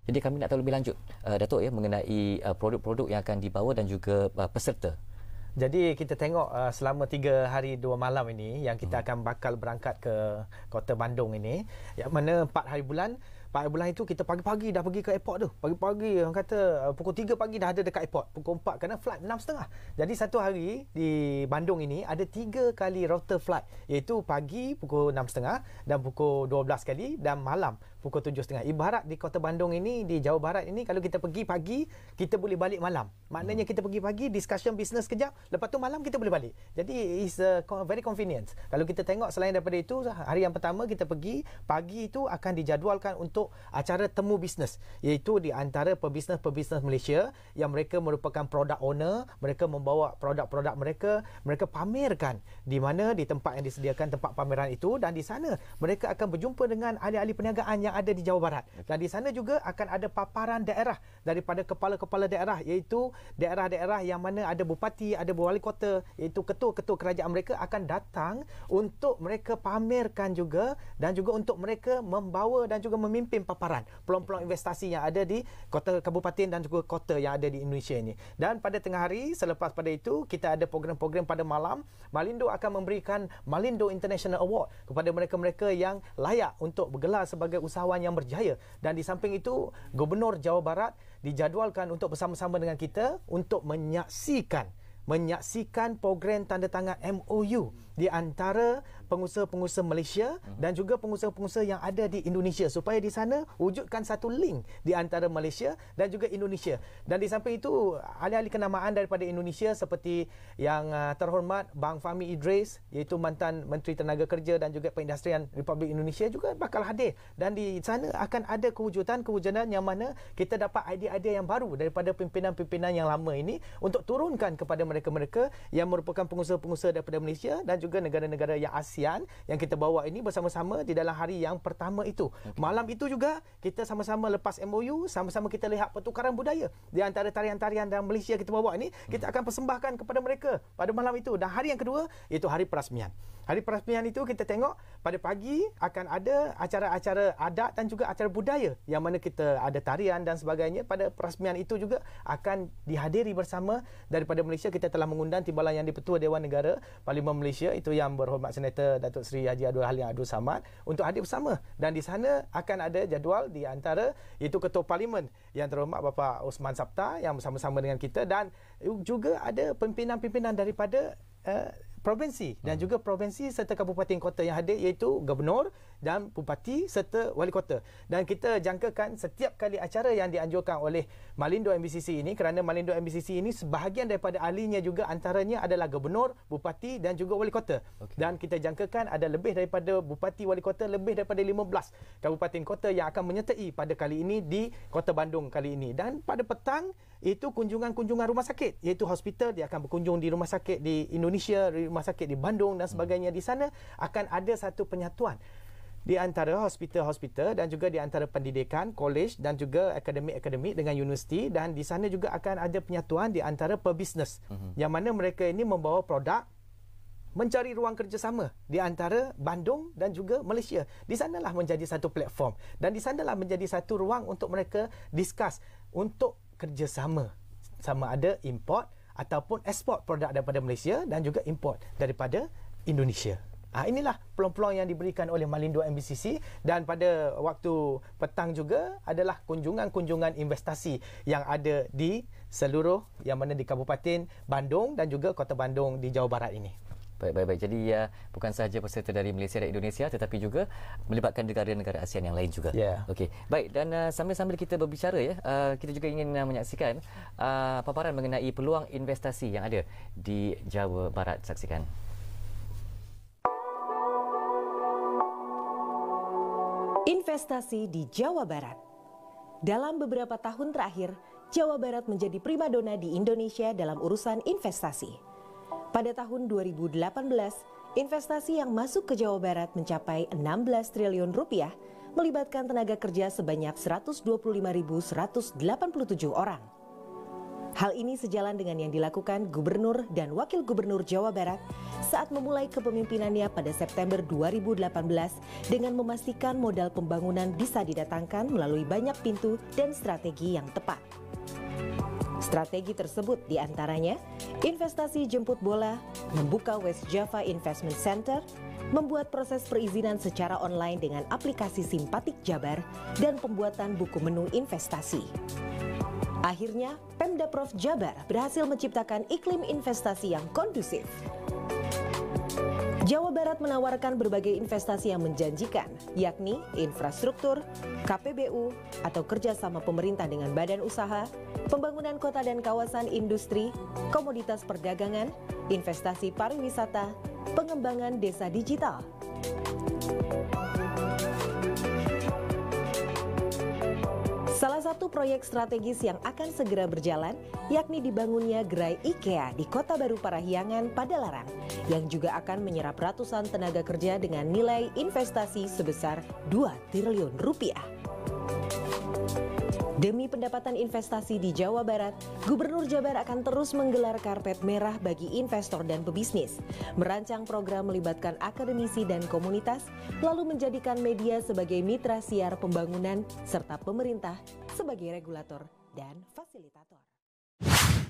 Jadi kami nak tahu lebih lanjut, Datuk, ya, mengenai produk-produk yang akan dibawa dan juga peserta. Jadi kita tengok selama 3 hari 2 malam ini yang kita akan bakal berangkat ke Kota Bandung ini, yang mana 4 hari bulan itu kita pagi-pagi dah pergi ke airport tu. Pagi-pagi orang kata pukul 3 pagi dah ada dekat airport. Pukul 4 kerana flight 6.30. Jadi satu hari di Bandung ini ada 3 kali router flight, iaitu pagi pukul 6.30 dan pukul 12 kali dan malam pukul 7.30. Ibarat di Kota Bandung ini, di Jawa Barat ini, kalau kita pergi pagi, kita boleh balik malam. Maknanya kita pergi pagi, discussion business kejap, lepas tu malam kita boleh balik. Jadi it's very convenient. Kalau kita tengok selain daripada itu, hari yang pertama kita pergi, pagi itu akan dijadualkan untuk acara temu bisnes, iaitu di antara pebisnes-pebisnes Malaysia yang mereka merupakan product owner, mereka membawa produk-produk mereka pamerkan di mana di tempat yang disediakan tempat pameran itu, dan di sana mereka akan berjumpa dengan ahli-ahli perniagaan yang ada di Jawa Barat. Dan di sana juga akan ada paparan daerah daripada kepala-kepala daerah, iaitu daerah-daerah yang mana ada bupati, ada wali kota, iaitu ketua-ketua kerajaan mereka akan datang untuk mereka pamerkan juga, dan juga untuk mereka membawa dan juga memimpin paparan peluang-peluang investasi yang ada di kota, kabupaten dan juga kota yang ada di Indonesia ini. Dan pada tengah hari selepas pada itu kita ada program-program pada malam. Malindo akan memberikan Malindo International Award kepada mereka-mereka yang layak untuk bergelar sebagai usahawan yang berjaya. Dan di samping itu, Gubernur Jawa Barat dijadualkan untuk bersama-sama dengan kita untuk menyaksikan program tanda tangan MOU di antara pengusaha-pengusaha Malaysia dan juga pengusaha-pengusaha yang ada di Indonesia, supaya di sana wujudkan satu link di antara Malaysia dan juga Indonesia. Dan di samping itu, ahli-ahli kenamaan daripada Indonesia seperti yang terhormat Bang Fahmi Idris, iaitu mantan Menteri Tenaga Kerja dan juga Perindustrian Republik Indonesia, juga bakal hadir. Dan di sana akan ada kewujudan yang mana kita dapat idea-idea yang baru daripada pimpinan-pimpinan yang lama ini untuk turunkan kepada mereka-mereka yang merupakan pengusaha-pengusaha daripada Malaysia dan juga negara-negara yang ASEAN yang kita bawa ini bersama-sama di dalam hari yang pertama itu. Malam itu juga kita sama-sama lepas MOU, sama-sama kita lihat pertukaran budaya di antara tarian-tarian dan Malaysia kita bawa ini, kita akan persembahkan kepada mereka pada malam itu. Dan hari yang kedua iaitu hari perasmian. Hari perasmian itu kita tengok pada pagi akan ada acara-acara adat dan juga acara budaya yang mana kita ada tarian dan sebagainya. Pada perasmian itu juga akan dihadiri bersama daripada Malaysia. Kita telah mengundang Timbalan Yang di-Pertua Dewan Negara Parlimen Malaysia, itu Yang Berhormat Senator Datuk Seri Haji Abdul Halim Abdul Samad, untuk hadir bersama. Dan di sana akan ada jadual di antara iaitu Ketua Parlimen Yang Terhormat Bapa Osman Sapta yang bersama-sama dengan kita, dan juga ada pimpinan-pimpinan daripada provinsi dan juga provinsi serta kabupaten kota yang hadir, iaitu gubernur dan bupati serta wali kota. Dan kita jangkakan setiap kali acara yang dianjurkan oleh Malindo MBCC ini, kerana Malindo MBCC ini sebahagian daripada ahlinya juga antaranya adalah gubernur, bupati dan juga wali kota. Dan kita jangkakan ada lebih daripada bupati, wali kota, lebih daripada 15 kabupaten kota yang akan menyertai pada kali ini di Kota Bandung kali ini. Dan pada petang itu kunjungan-kunjungan rumah sakit, iaitu hospital. Dia akan berkunjung di rumah sakit di Indonesia, rumah sakit di Bandung dan sebagainya. Di sana akan ada satu penyatuan di antara hospital-hospital dan juga di antara pendidikan, college dan juga akademik-akademik dengan universiti. Dan di sana juga akan ada penyatuan di antara pebisnes yang mana mereka ini membawa produk, mencari ruang kerjasama di antara Bandung dan juga Malaysia. Di sanalah menjadi satu platform dan di sanalah menjadi satu ruang untuk mereka discuss untuk kerjasama, sama ada import ataupun ekspor produk daripada Malaysia dan juga import daripada Indonesia. Inilah peluang-peluang yang diberikan oleh Malindo MBCC. Dan pada waktu petang juga adalah kunjungan-kunjungan investasi yang ada di seluruh yang mana di Kabupaten Bandung dan juga Kota Bandung di Jawa Barat ini. Baik. Jadi bukan sahaja peserta dari Malaysia dan Indonesia, tetapi juga melibatkan negara-negara ASEAN yang lain juga. Okey. Baik, dan sambil-sambil kita berbicara, kita juga ingin menyaksikan paparan mengenai peluang investasi yang ada di Jawa Barat. Saksikan. Investasi di Jawa Barat. Dalam beberapa tahun terakhir, Jawa Barat menjadi primadona di Indonesia dalam urusan investasi. Pada tahun 2018, investasi yang masuk ke Jawa Barat mencapai 16 triliun rupiah, melibatkan tenaga kerja sebanyak 125.187 orang. Hal ini sejalan dengan yang dilakukan Gubernur dan Wakil Gubernur Jawa Barat saat memulai kepemimpinannya pada September 2018 dengan memastikan modal pembangunan bisa didatangkan melalui banyak pintu dan strategi yang tepat. Strategi tersebut diantaranya investasi jemput bola, membuka West Java Investment Center, membuat proses perizinan secara online dengan aplikasi Simpatik Jabar, dan pembuatan buku menu investasi. Akhirnya, Pemda Prof Jabar berhasil menciptakan iklim investasi yang kondusif. Jawa Barat menawarkan berbagai investasi yang menjanjikan, yakni infrastruktur, KPBU atau kerjasama pemerintah dengan badan usaha, pembangunan kota dan kawasan industri, komoditas perdagangan, investasi pariwisata, pengembangan desa digital. Salah satu proyek strategis yang akan segera berjalan yakni dibangunnya gerai IKEA di Kota Baru Parahyangan, Padalarang, yang juga akan menyerap ratusan tenaga kerja dengan nilai investasi sebesar 2 triliun rupiah. Demi pendapatan investasi di Jawa Barat, Gubernur Jabar akan terus menggelar karpet merah bagi investor dan pebisnis, merancang program melibatkan akademisi dan komunitas, lalu menjadikan media sebagai mitra siar pembangunan, serta pemerintah sebagai regulator dan fasilitator.